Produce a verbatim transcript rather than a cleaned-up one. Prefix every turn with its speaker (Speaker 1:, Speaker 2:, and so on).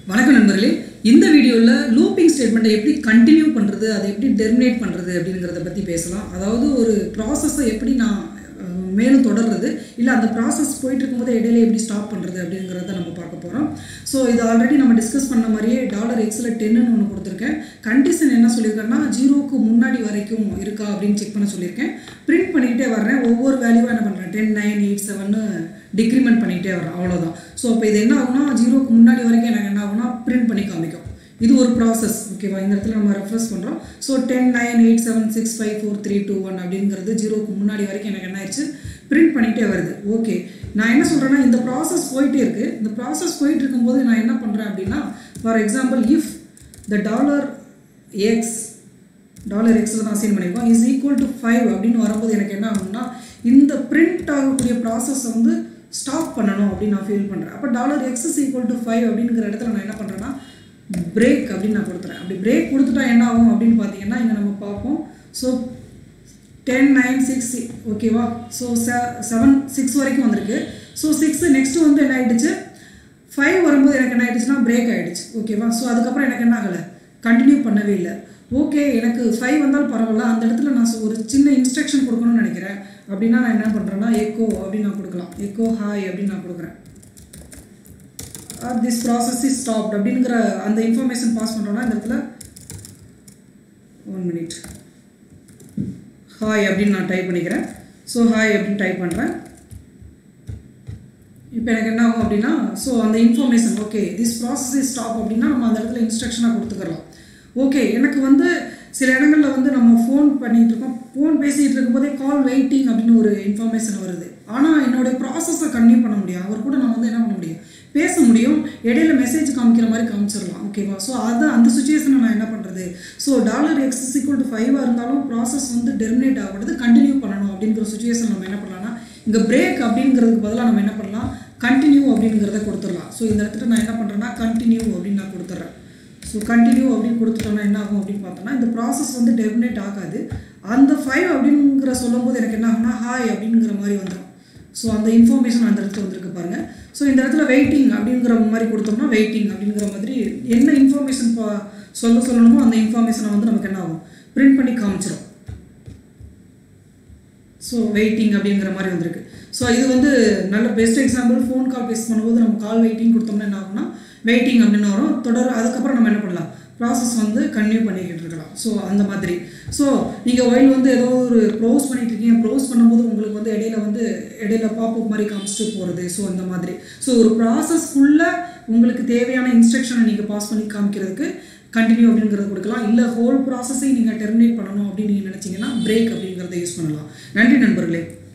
Speaker 1: வணக்கம் நண்பர்களே, இந்த வீடியோவில் லூப்பிங் ஸ்டேட்மெண்ட்டை எப்படி கண்டினியூ பண்ணுறது, அதை எப்படி டெர்மினேட் பண்ணுறது அப்படிங்கிறத பற்றி பேசலாம். அதாவது ஒரு ப்ராசஸை எப்படி நான் மேலும் தொடர்றது, இல்லை அந்த ப்ராசஸ் போயிட்டு இருக்கும்போது இடையில எப்படி ஸ்டாப் பண்ணுறது அப்படிங்கிறத நம்ம பார்க்க போகிறோம். ஸோ இது ஆல்ரெடி நம்ம டிஸ்கஸ் பண்ண மாதிரியே டாலர் எக்ஸில் டென்னு ஒன்று கொடுத்துருக்கேன். கண்டிஷன் என்ன சொல்லியிருக்கேன்னா, ஜீரோக்கு முன்னாடி வரைக்கும் இருக்கா அப்படின்னு செக் பண்ண சொல்லியிருக்கேன். பிரிண்ட் பண்ணிக்கிட்டே வர்றேன். ஒவ்வொரு வேல்யூவாக என்ன பண்ணுறேன், டென் நைன் எயிட் செவன்னு டிக்ரிமெண்ட் பண்ணிகிட்டே வர்றேன். அவ்வளோதான். ஸோ அப்போ இது என்ன ஆகுனா, ஜீரோக்கு முன்னாடி வரைக்கும் எனக்கு என்ன ஆகுனா பிரிண்ட் பண்ணி காமிக்கும். இது ஒரு ப்ராசஸ். ஓகேவா, இந்த இடத்துல நம்ம ரெஃப்ரெஸ் பண்ணுறோம். So ten nine eight seven six five four three two one அப்படிங்கிறது ஜீரோக்கு முன்னாடி வரைக்கும் எனக்கு என்ன ஆயிடுச்சு, பிரிண்ட் பண்ணிகிட்டே வருது. ஓகே, நான் என்ன சொல்கிறேன்னா, இந்த ப்ராசஸ் போயிட்டே இருக்குது. இந்த ப்ராசஸ் போயிட்டு இருக்கும்போது நான் என்ன பண்ணுறேன் அப்படின்னா, for example if the dollar x dollar எக்ஸில் தான் அசைன் பண்ணியிருக்கோம் இஸ் ஈக்குவல் டு ஃபைவ் அப்படின்னு வரும்போது எனக்கு என்ன ஆகும்னா, இந்த பிரிண்ட் ஆகக்கூடிய ப்ராசஸை வந்து ஸ்டாப் பண்ணணும் அப்படின்னு நான் ஃபீல் பண்ணுறேன். அப்போ dollar x is equal to five அப்படிங்கிற இடத்துல நான் என்ன பண்ணுறேன்னா, பிரேக் அப்படின்னு நான் கொடுத்துறேன். அப்படி பிரேக் கொடுத்துட்டா என்ன ஆகும் அப்படின்னு பார்த்தீங்கன்னா, இங்கே நம்ம பார்ப்போம். ஸோ டென் நைன் சிக்ஸ் ஓகேவா. ஸோ செவன் சிக்ஸ் வரைக்கும் வந்திருக்கு. ஸோ சிக்ஸ் நெக்ஸ்ட்டு வந்து என்ன ஆகிடுச்சு, ஃபைவ் வரும்போது எனக்கு என்ன ஆகிடுச்சுன்னா பிரேக் ஆகிடுச்சு. ஓகேவா. ஸோ அதுக்கப்புறம் எனக்கு என்ன ஆகலை, கண்டினியூ பண்ணவே இல்லை. ஓகே, எனக்கு ஃபைவ் வந்தாலும் பரவாயில்ல, அந்த இடத்துல நான் ஒரு சின்ன இன்ஸ்ட்ரக்ஷன் கொடுக்கணும்னு நினைக்கிறேன். அப்படின்னா நான் என்ன பண்ணுறேன்னா, எக்கோ அப்படின்னு நான் கொடுக்கலாம். எக்கோ ஹாய் அப்படின்னு நான் கொடுக்குறேன். திஸ் ப்ராசஸ் இஸ் ஸ்டாப்ட் அப்படிங்கிற அந்த இன்ஃபர்மேஷன் பாஸ் பண்ணுறோன்னா, இந்த இடத்துல ஒன் மினிட் ஹாய் அப்படின்னு நான் டைப் பண்ணிக்கிறேன். ஸோ ஹாய் அப்படின்னு டைப் பண்ணுறேன். இப்போ எனக்கு என்ன ஆகும் அப்படின்னா, ஸோ அந்த information okay this process is stop அப்படின்னா நம்ம அந்த இடத்துல இன்ஸ்ட்ரக்ஷனாக கொடுத்துக்கலாம். ஓகே, எனக்கு வந்து சில இடங்களில் வந்து நம்ம ஃபோன் பண்ணிகிட்டு இருக்கோம், ஃபோன் பேசிகிட்டு இருக்கும்போதே கால் வெயிட்டிங் அப்படின்னு ஒரு இன்ஃபர்மேஷன் வருது. ஆனால் என்னுடைய ப்ராசஸை கண்டினியூ பண்ண முடியும். அவர் கூட நான் வந்து என்ன பண்ண முடியும், பேச முடியும். இடையில மெசேஜ் காமிக்கிற மாதிரி காமிச்சிடலாம். ஓகேவா. ஸோ அதை அந்த சுச்சுவேஷனை நான் என்ன பண்ணுறது, so dollar x is equal to ஃபைவாக இருந்தாலும் ப்ராசஸ் வந்து டெர்மினேட் ஆகிறது கண்டினியூ பண்ணணும் அப்படிங்கிற சுச்சுவேஷன் நம்ம என்ன பண்ணலாம்னா, இங்கே பிரேக் அப்படிங்கிறதுக்கு பதிலாக நம்ம என்ன பண்ணலாம், கண்டினியூ அப்படிங்கிறத கொடுத்துடலாம். ஸோ இந்த இடத்துல நான் என்ன பண்ணுறேன்னா, கண்டினியூ அப்படின்னு நான் கொடுத்துட்றேன். ஸோ கண்டினியூ அப்படின்னு கொடுத்துட்டோம்னா என்ன ஆகும் அப்படின்னு பார்த்தோம்னா, இந்த ப்ராசஸ் வந்து டெர்மினேட் ஆகாது. அந்த ஃபைவ் அப்படிங்கிற சொல்லும் போது எனக்கு என்ன ஆகுனா, ஹாய் அப்படிங்கிற மாதிரி வந்துடும். ஸோ அந்த இன்ஃபர்மேஷன் அந்த இடத்துல வந்துருக்கு பாருங்கள். ஸோ இந்த இடத்துல வெயிட்டிங் அப்படிங்கிற மாதிரி கொடுத்தோம்னா, வெயிட்டிங் அப்படிங்கிற மாதிரி என்ன இன்ஃபர்மேஷன் பா சொல்ல சொல்லணுமோ அந்த இன்ஃபர்மேஷனை வந்து நமக்கு என்ன ஆகும், பிரிண்ட் பண்ணி காமிச்சிடும். ஸோ வெயிட்டிங் அப்படிங்கிற மாதிரி வந்திருக்கு. ஸோ இது வந்து நல்ல best example. Phone call face பண்ணும்போது நம்ம கால் வெயிட்டிங் கொடுத்தோம்னா என்ன ஆகும்னா, வெயிட்டிங் அப்படின்னு வரும். தொடர் அதுக்கப்புறம் நம்ம என்ன பண்ணலாம், ப்ராசஸ் வந்து கன்டினியூ பண்ணிக்கிட்டு இருக்கலாம். ஸோ அந்த மாதிரி. ஸோ நீங்கள் ஒயில் வந்து ஏதோ ஒரு ப்ரௌஸ் பண்ணிட்டு இருக்கீங்க, ப்ரௌஸ் பண்ணும்போது உங்களுக்கு வந்து இடையில வந்து இடையில பாப்அப் மாதிரி காமிச்சிட்டு போகிறது. ஸோ அந்த மாதிரி. ஸோ ஒரு ப்ராசஸ்க்குள்ளே உங்களுக்கு தேவையான இன்ஸ்ட்ரக்ஷனை நீங்கள் பாஸ் பண்ணி காமிக்கிறதுக்கு கண்டினியூ அப்படிங்கிறது கொடுக்கலாம். இல்லை ஹோல் ப்ராசஸை நீங்கள் டெர்மினேட் பண்ணணும் அப்படின்னு நீங்கள் நினச்சிங்கன்னா பிரேக் அப்படிங்கிறத யூஸ் பண்ணலாம். நன்றி நண்பர்களே.